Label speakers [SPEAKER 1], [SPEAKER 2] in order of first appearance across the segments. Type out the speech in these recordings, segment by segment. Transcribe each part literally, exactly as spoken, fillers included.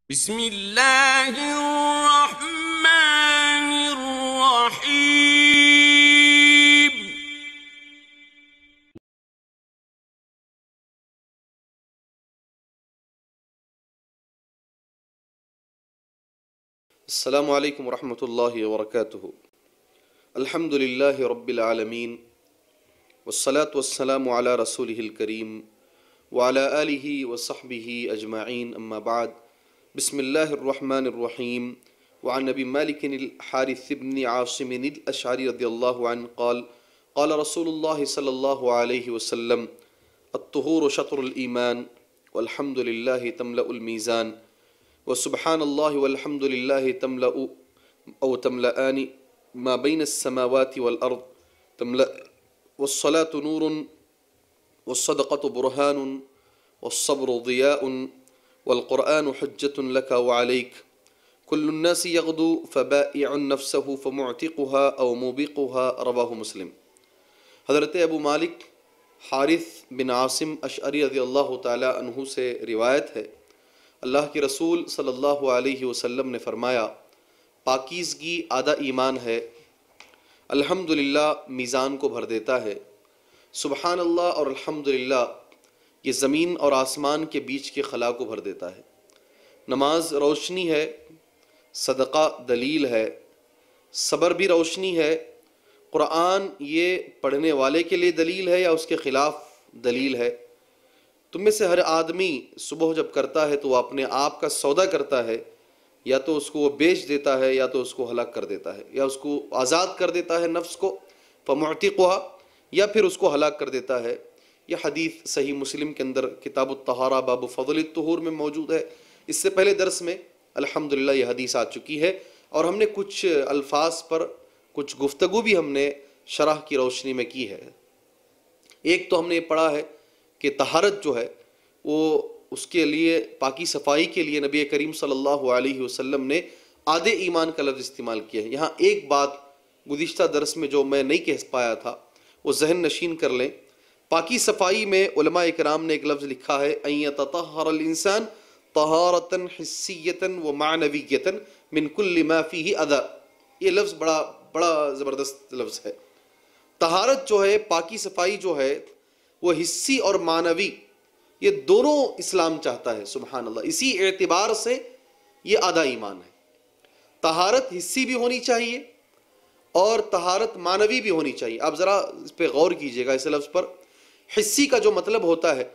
[SPEAKER 1] بسم اللہ الرحمن الرحیم۔
[SPEAKER 2] السلام علیکم ورحمۃ اللہ وبرکاتہ۔ الحمد للہ رب العالمین والصلاة والسلام علی رسولہ الکریم وعلی آلہ وصحبہ اجمعین، اما بعد۔ بسم اللہ الرحمن الرحیم۔ وعن ابی مالک الحارث بن عاصم الاشعری رضی اللہ عنہ قال قال رسول اللہ صلی اللہ علیہ وسلم الطہور شطر الایمان والحمد للہ تملأ المیزان وسبحان اللہ والحمد للہ تملأ او تملأان ما بین السماوات والارض تملأ والصلاة نور والصدقة برهان والصبر ضیاء والقرآن حجة لك وعليك كل الناس يغدو فبائع نفسه فمعتقها او موبقها، رواہ مسلم۔ حضرت ابو مالک حارث بن عاصم اشعری رضی اللہ تعالی عنہ سے روایت ہے، اللہ کے رسول صلی اللہ علیہ وسلم نے فرمایا، پاکیزگی آدھا ایمان ہے، الحمدللہ میزان کو بھر دیتا ہے، سبحان اللہ اور الحمدللہ یہ زمین اور آسمان کے بیچ کے خلا کو بھر دیتا ہے۔ نماز روشنی ہے، صدقہ دلیل ہے، صبر بھی روشنی ہے، قرآن یہ پڑھنے والے کے لیے دلیل ہے یا اس کے خلاف دلیل ہے۔ تم میں سے ہر آدمی صبح جب کرتا ہے تو وہ اپنے آپ کا سودا کرتا ہے، یا تو اس کو وہ بیچ دیتا ہے یا تو اس کو ہلاک کر دیتا ہے، یا اس کو آزاد کر دیتا ہے نفس کو فمعتقها، یا پھر اس کو ہلاک کر دیتا ہے۔ یہ حدیث صحیح مسلم کے اندر کتاب الطہارہ باب فضل الطہور میں موجود ہے۔ اس سے پہلے درس میں الحمدللہ یہ حدیث آ چکی ہے، اور ہم نے کچھ الفاظ پر کچھ گفتگو بھی ہم نے شرح کی روشنی میں کی ہے۔ ایک تو ہم نے یہ پڑھا ہے کہ طہارت جو ہے وہ اس کے لیے پاکی صفائی کے لیے نبی کریم صلی اللہ علیہ وسلم نے آدھے ایمان کا لفظ استعمال کیا ہے۔ یہاں ایک بات گزشتہ درس میں جو میں نہیں کہہ پایا تھا وہ ذہن نشین کر لیں۔ پاکی صفائی میں علماء اکرام نے ایک لفظ لکھا ہے ان یتطہر الانسان طہارۃ حسیۃ و معنویۃ من کل ما فیہ اذی۔ یہ لفظ بڑا بڑا زبردست لفظ ہے۔ طہارت جو ہے، پاکی صفائی جو ہے، وہ حسی اور معنوی یہ دونوں اسلام چاہتا ہے، سبحان اللہ۔ اسی اعتبار سے یہ آدھا ایمان ہے۔ طہارت حسی بھی ہونی چاہیے اور طہارت معنوی بھی ہونی چاہیے۔ آپ ذرا اس پہ غور کیجئے گا، اس لفظ پر۔ حسی کا جو مطلب ہوتا ہے،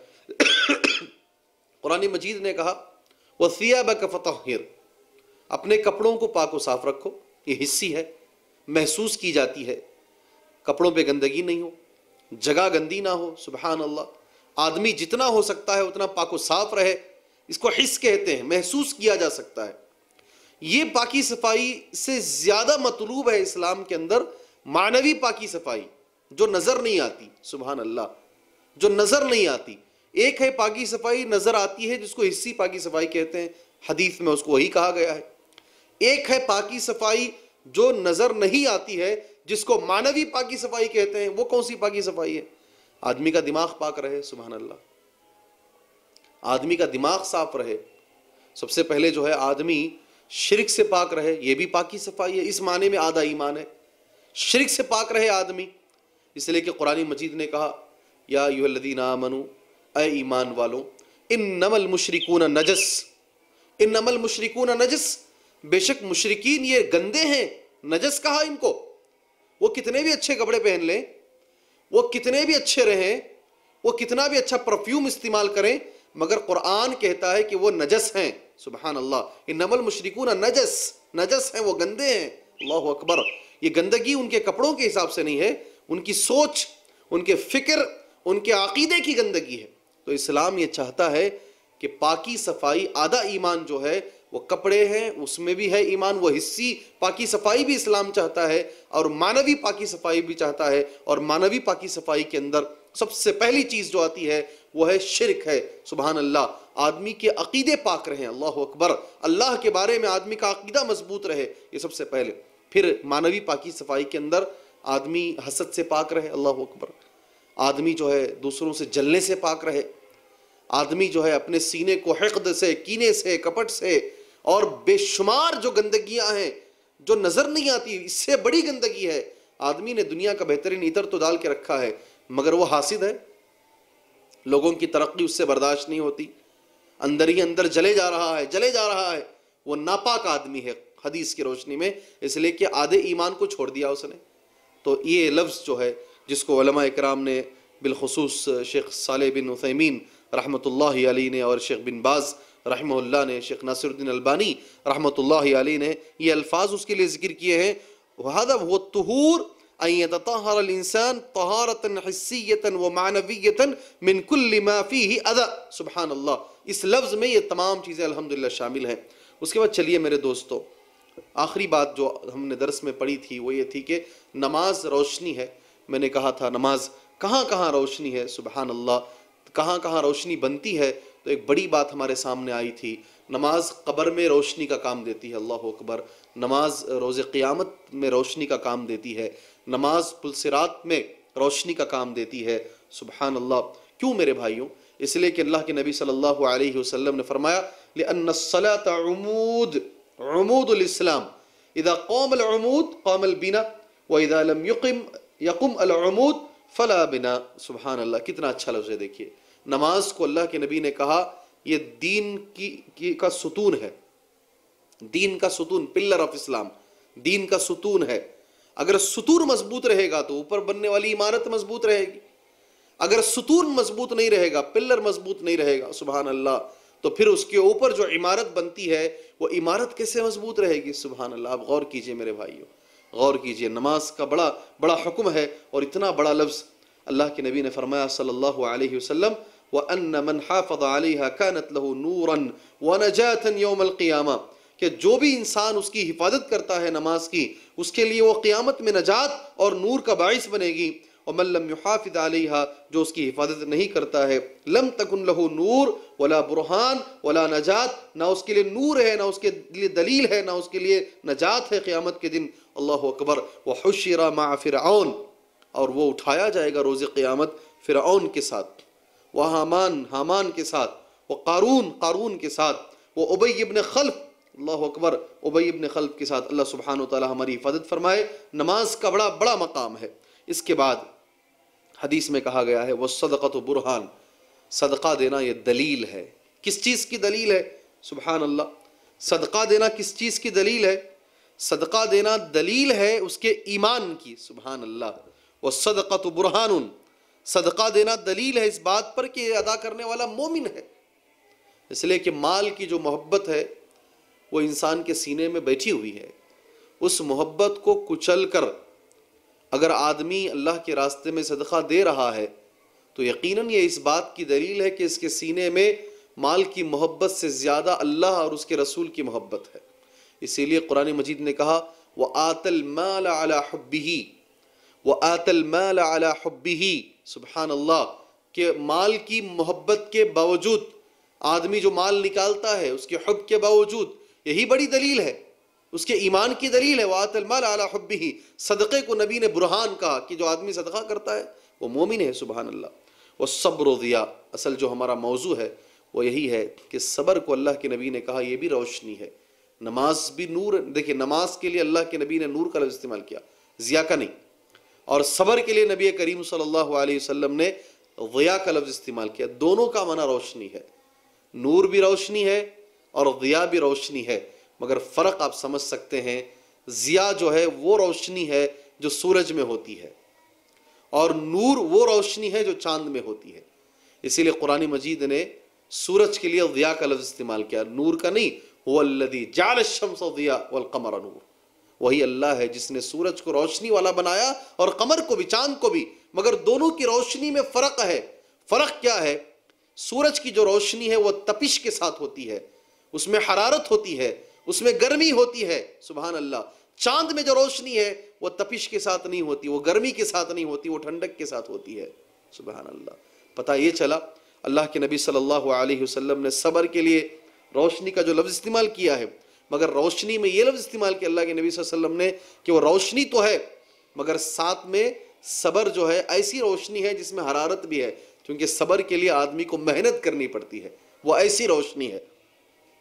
[SPEAKER 2] قرآن مجید نے کہا وَثِيَابَكَ فَطَهِّرْ، اپنے کپڑوں کو پاک و صاف رکھو، یہ حسی ہے، محسوس کی جاتی ہے۔ کپڑوں پہ گندگی نہیں ہو، جگہ گندی نہ ہو، سبحان اللہ۔ آدمی جتنا ہو سکتا ہے اتنا پاک و صاف رہے، اس کو حس کہتے ہیں، محسوس کیا جا سکتا ہے۔ یہ پاکی صفائی سے زیادہ مطلوب ہے اسلام کے اندر معنوی پاکی صفائی، جو نظر نہیں آتی، سبحان اللہ، جو نظر نہیں آتی۔ ایک ہے پاکی صفائی نظر آتی ہے جس کو حسی پاکی صفائی کہتے ہیں، حدیث میں اس کو وہی کہا گیا ہے۔ ایک ہے پاکی صفائی جو نظر نہیں آتی ہے جس کو معنوی پاکی صفائی کہتے ہیں۔ وہ کون سی پاکی صفائی ہے؟ آدمی کا دماغ پاک رہے، سبحان اللہ، آدمی کا دماغ صاف رہے۔ سب سے پہلے جو ہے آدمی شرک سے پاک رہے، یہ بھی پاکی صفائی ہے، اس معنی میں آدھا ایمان ہے۔ شرک سے پاک رہے آدمی، اس لیے کہ قرآن مجید نے کہا یا ایھا الذین آمنوا، اے ایمان والوں، انما المشرکون نجس، انما المشرکون نجس، بے شک مشرکین یہ گندے ہیں، نجس کہا ان کو۔ وہ کتنے بھی اچھے کپڑے پہن لیں، وہ کتنے بھی اچھے رہیں، وہ کتنا بھی اچھا پرفیوم استعمال کریں، مگر قرآن کہتا ہے کہ وہ نجس ہیں، سبحان اللہ۔ انما المشرکون نجس، نجس ہیں، وہ گندے ہیں، اللہ اکبر۔ یہ گندگی ان کے کپڑوں کے حساب سے نہیں ہے، ان کی سوچ، ان کے فکر، ان کے عقیدے کی گندگی ہے۔ تو اسلام یہ چاہتا ہے کہ پاکی صفائی آدھا ایمان جو ہے وہ کپڑے ہیں، اس میں بھی ہے ایمان، وہ حسی پاکی صفائی بھی اسلام چاہتا ہے، اور معنوی پاکی صفائی بھی چاہتا ہے۔ اور معنوی پاکی صفائی کے اندر سب سے پہلی چیز جو آتی ہے وہ ہے شرک ہے، سبحان اللہ۔ آدمی کے عقیدے پاک رہیں، اللہ اکبر، اللہ کے بارے میں آدمی کا عقیدہ مضبوط رہے، یہ سب سے پہلے۔ پھر معنوی پاکی صفائی کے اندر آدمی حسد سے پاک رہے، اللہ اکبر، آدمی جو ہے دوسروں سے جلنے سے پاک رہے، آدمی جو ہے اپنے سینے کو حقد سے، کینے سے، کپٹ سے اور بے شمار جو گندگیاں ہیں جو نظر نہیں آتی، اس سے بڑی گندگی ہے، آدمی نے دنیا کا بہترین عطر تو ڈال کے رکھا ہے مگر وہ حاسد ہے، لوگوں کی ترقی اس سے برداشت نہیں ہوتی، اندر ہی اندر جلے جا رہا ہے جلے جا رہا ہے، وہ ناپاک آدمی ہے حدیث کی روشنی میں، اس لیے کہ آدھے ایمان کو چھوڑ دیا اس نے۔ تو یہ لفظ جو ہے جس کو علماء اکرام نے بالخصوص شیخ صالح بن عثیمین رحمۃ اللہ علیہ نے اور شیخ بن باز رحمہ اللہ نے، شیخ ناصر الدین البانی رحمۃ اللہ علیہ نے یہ الفاظ اس کے لیے ذکر کیے ہیں، وَهَذَا هُوَ الطُّهُورُ أَن يَتَطَهَّرَ الْإِنسَانُ طَهَارَةً حِسِّيَّةً وَمَعْنَوِيَّةً مِنْ كُلِّ مَا فِيهِ أَذًى۔ سبحان اللہ، اس لفظ میں یہ تمام چیزیں الحمدللہ شامل ہیں۔ اس کے بعد چلیے میرے دوستو، آخری بات جو ہم نے درس میں پڑھی تھی وہ یہ تھی کہ نماز روشنی ہے۔ میں نے کہا تھا نماز کہاں کہاں روشنی ہے، سبحان اللہ، کہاں کہاں روشنی بنتی ہے، تو ایک بڑی بات ہمارے سامنے آئی تھی، نماز قبر میں روشنی کا کام دیتی ہے، اللہ اکبر، نماز روز قیامت میں روشنی کا کام دیتی ہے، نماز پلسرات میں روشنی کا کام دیتی ہے، سبحان اللہ۔ کیوں میرے بھائیوں؟ اس لیے کہ اللہ کے نبی صلی اللہ علیہ وسلم نے فرمایا لِأَنَّ الصَّلَاةَ عُمُودٌ عمود الاسلام، اذا قام العمود قام البنا واذا لم يقم يقم العمود فلا بنا۔ سبحان اللہ، کتنا اچھا لفظ ہے، دیکھیے نماز کو اللہ کے نبی نے کہا یہ دین کی, کی کا ستون ہے، دین کا ستون، پلر آف اسلام، دین کا ستون ہے۔ اگر ستون مضبوط رہے گا تو اوپر بننے والی عمارت مضبوط رہے گی، اگر ستون مضبوط نہیں رہے گا، پلر مضبوط نہیں رہے گا، سبحان اللہ، تو پھر اس کے اوپر جو عمارت بنتی ہے وہ عمارت کیسے مضبوط رہے گی؟ سبحان اللہ۔ آپ غور کیجئے میرے بھائیوں، غور کیجئے، نماز کا بڑا بڑا حکم ہے، اور اتنا بڑا لفظ اللہ کے نبی نے فرمایا صلی اللہ علیہ وسلم وَأَنَّ مَنْ حَافَظَ عَلَيْهَا كَانَتْ لَهُ نُورًا وَنَجَاةً يَوْمَ الْقِيَامَةِ، کہ جو بھی انسان اس کی حفاظت کرتا ہے نماز کی، اس کے لیے وہ قیامت میں نجات اور نور کا باعث بنے گی، وَمَن لَّمْ يُحَافِظْ عَلَيْهَا، جو اس کی حفاظت نہیں کرتا ہے، لَمْ تَكُنْ لَهُ نُور وَلَا بُرْحَان وَلَا نَجَات، نہ اس کے لیے نور ہے، نہ اس کے لیے دلیل ہے، نہ اس کے لیے نجات ہے قیامت کے دن، اللہ اکبر۔ وَحُشِّرَ مَعَ فِرْعَوْنَ، اور وہ اٹھایا جائے گا روز قیامت فرعون کے ساتھ، وہ حامان حامان کے ساتھ، وہ قارون قارون کے ساتھ، وہ ابی ابن خلف، اللہ اکبر، ابی ابن خلف کے ساتھ۔ اللہ سبحانہ وتعالی ہماری حفاظت فرمائے۔ نماز کا بڑا بڑا مقام ہے۔ اس کے بعد حدیث میں کہا گیا ہے وَالصَّدَقَةُ بُرْحَان، صدقہ دینا یہ دلیل ہے۔ کس چیز کی دلیل ہے؟ سبحان اللہ، صدقہ دینا کس چیز کی دلیل ہے؟ صدقہ دینا دلیل ہے اس کے ایمان کی، سبحان اللہ۔ وَالصَّدَقَةُ بُرْحَانٌ، صدقہ دینا دلیل ہے اس بات پر کہ یہ ادا کرنے والا مومن ہے، اس لیے کہ مال کی جو محبت ہے وہ انسان کے سینے میں بیٹھی ہوئی ہے، اس محبت کو کچل کر اگر آدمی اللہ کے راستے میں صدقہ دے رہا ہے تو یقیناً یہ اس بات کی دلیل ہے کہ اس کے سینے میں مال کی محبت سے زیادہ اللہ اور اس کے رسول کی محبت ہے۔ اسی لیے قرآن مجید نے کہا وَآتَ الْمَالَ عَلَى حُبِّهِ وَآتَ الْمَالَ عَلَى حُبِّهِ، سبحان اللہ، کہ مال کی محبت کے باوجود آدمی جو مال نکالتا ہے اس کے حب کے باوجود، یہی بڑی دلیل ہے، اس کے ایمان کی دلیل ہے۔ وَآتَ الْمَالَ عَلَى حُبِّهِ، صدقے کو نبی نے برہان کہا کہ جو آدمی صدقہ کرتا ہے وہ مومن ہے، سبحان اللہ۔ وَالصَّبْرُ ضِيَاءٌ، اصل جو ہمارا موضوع ہے وہ یہی ہے کہ صبر کو اللہ کے نبی نے کہا یہ بھی روشنی ہے، نماز بھی نور۔ دیکھیں نماز کے لیے اللہ کے نبی نے نور کا لفظ استعمال کیا، ضیاء کا نہیں، اور صبر کے لیے نبی کریم صلی اللہ علیہ وسلم نے ضیاء کا لفظ استعمال کیا۔ دونوں کا معنی روشنی ہے، نور بھی روشنی ہے اور ضیاء بھی روشنی ہے، مگر فرق آپ سمجھ سکتے ہیں، ضیاء جو ہے وہ روشنی ہے جو سورج میں ہوتی ہے، اور نور وہ روشنی ہے جو چاند میں ہوتی ہے۔ اسی لیے قرآن مجید نے سورج کے لیے ضیاء کا لفظ استعمال کیا، نور کا نہیں۔ هو الذی جعل الشمس ضیاء والقمر نور، وہی اللہ ہے جس نے سورج کو روشنی والا بنایا اور قمر کو بھی، چاند کو بھی، مگر دونوں کی روشنی میں فرق ہے۔ فرق کیا ہے؟ سورج کی جو روشنی ہے وہ تپش کے ساتھ ہوتی ہے، اس میں حرارت ہوتی ہے، اس میں گرمی ہوتی ہے، سبحان اللہ۔ چاند میں جو روشنی ہے وہ تپش کے ساتھ نہیں ہوتی، وہ گرمی کے ساتھ نہیں ہوتی، وہ ٹھنڈک کے ساتھ ہوتی ہے، سبحان اللہ۔ پتہ یہ چلا اللہ کے نبی صلی اللہ علیہ وسلم نے صبر کے لیے روشنی کا جو لفظ استعمال کیا ہے، مگر روشنی میں یہ لفظ استعمال کیا اللہ کے نبی صلی اللہ علیہ وسلم نے کہ وہ روشنی تو ہے مگر ساتھ میں صبر جو ہے ایسی روشنی ہے جس میں حرارت بھی ہے، کیونکہ صبر کے لیے آدمی کو محنت کرنی پڑتی ہے، وہ ایسی روشنی ہے۔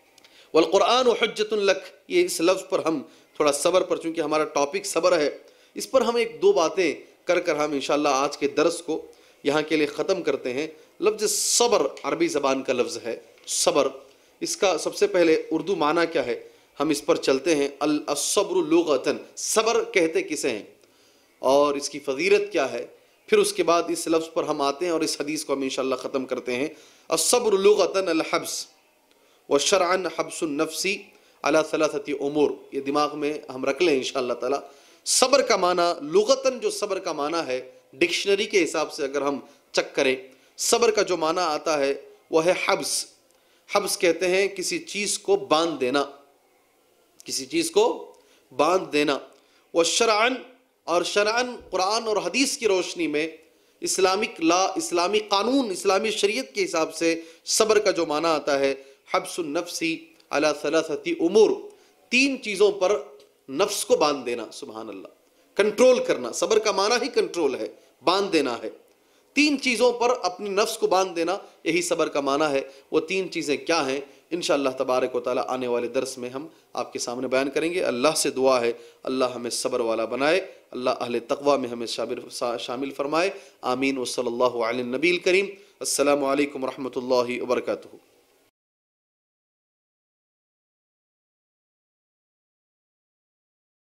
[SPEAKER 2] والقرآن حجۃ لک، یہ اس لفظ پر ہم تھوڑا صبر پر، چونکہ ہمارا ٹاپک صبر ہے، اس پر ہم ایک دو باتیں کر کر ہم انشاءاللہ آج کے درس کو یہاں کے لیے ختم کرتے ہیں۔ لفظ صبر عربی زبان کا لفظ ہے، صبر، اس کا سب سے پہلے اردو معنی کیا ہے، ہم اس پر چلتے ہیں۔ الصبر لغتاً، صبر کہتے کسے ہیں اور اس کی فضیلت کیا ہے، پھر اس کے بعد اس لفظ پر ہم آتے ہیں اور اس حدیث کو ہم انشاءاللہ ختم کرتے ہیں۔ الصبر لغتاً الحبس وشرعاً حبس النفس علی ثلاثۃ امور، یہ دماغ میں ہم رکھ لیں انشاءاللہ تعالی۔ صبر کا معنی لغتاً جو صبر کا معنی ہے ڈکشنری کے حساب سے اگر ہم چیک کریں، صبر کا جو معنی آتا ہے وہ ہے حبس۔ حبس کہتے ہیں کسی چیز کو باندھ دینا، کسی چیز کو باندھ دینا۔ وشرعاً، اور شرعاً قرآن اور حدیث کی روشنی میں اسلامک لا، اسلامی قانون، اسلامی شریعت کے حساب سے صبر کا جو معنی آتا ہے حبس النفس علی ثلاثۃ امور، تین چیزوں پر نفس کو باندھ دینا، سبحان اللہ، کنٹرول کرنا، صبر کا معنی ہی کنٹرول ہے، باندھ دینا ہے، تین چیزوں پر اپنے نفس کو باندھ دینا، یہی صبر کا معنی ہے۔ وہ تین چیزیں کیا ہیں انشاءاللہ تبارک و تعالی آنے والے درس میں ہم آپ کے سامنے بیان کریں گے۔ اللہ سے دعا ہے اللہ ہمیں صبر والا بنائے، اللہ اہل تقوی میں ہمیں شامل فرمائے، آمین۔ وصلی اللہ علی النبی الکریم۔ السلام علیکم ورحمۃ اللہ وبرکاتہ۔